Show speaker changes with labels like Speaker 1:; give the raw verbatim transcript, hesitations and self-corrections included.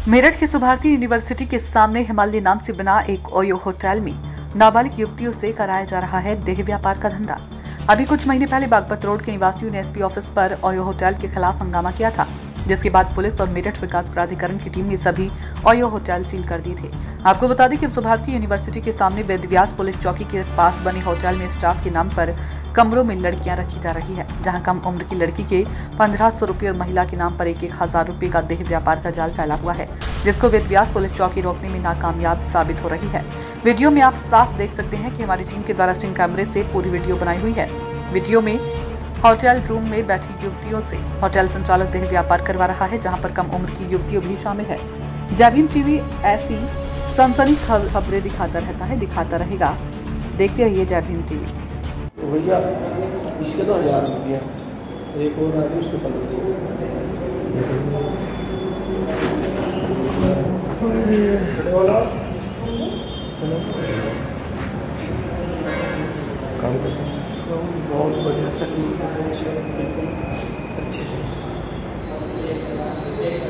Speaker 1: मेरठ की सुभारती यूनिवर्सिटी के सामने हिमालय नाम से बना एक ओयो होटल में नाबालिग युवतियों से कराया जा रहा है देह व्यापार का धंधा। अभी कुछ महीने पहले बागपत रोड के निवासियों ने एसपी ऑफिस पर ओयो होटल के खिलाफ हंगामा किया था, जिसके बाद पुलिस और मेरठ विकास प्राधिकरण की टीम ने सभी ओयो होटल सील कर दिए थे। आपको बता दें कि सुभारती यूनिवर्सिटी के सामने वेदव्यास पुलिस चौकी के पास बने होटल में स्टाफ के नाम पर कमरों में लड़कियां रखी जा रही है, जहां कम उम्र की लड़की के पंद्रह सौ रुपये और महिला के नाम पर एक एक हजार रुपये का देह व्यापार का जाल फैला हुआ है, जिसको वेदव्यास पुलिस चौकी रोकने में नाकामयाब साबित हो रही है। वीडियो में आप साफ देख सकते हैं कि हमारी टीम के द्वारा स्टिंग कैमरे से पूरी वीडियो बनाई हुई है। वीडियो में होटल रूम में बैठी युवतियों से होटल संचालक देह व्यापार करवा रहा है, जहां पर कम उम्र की युवतियों भी शामिल है। जय भीम टीवी ऐसी सनसनी खबरें दिखाता रहता है, दिखाता रहेगा। देखते रहिए जय भीम टीवी।
Speaker 2: तो भैया इसके तो हजार रुपया एक और आदमी उसके काम कर बहुत बढ़िया से अच्छे से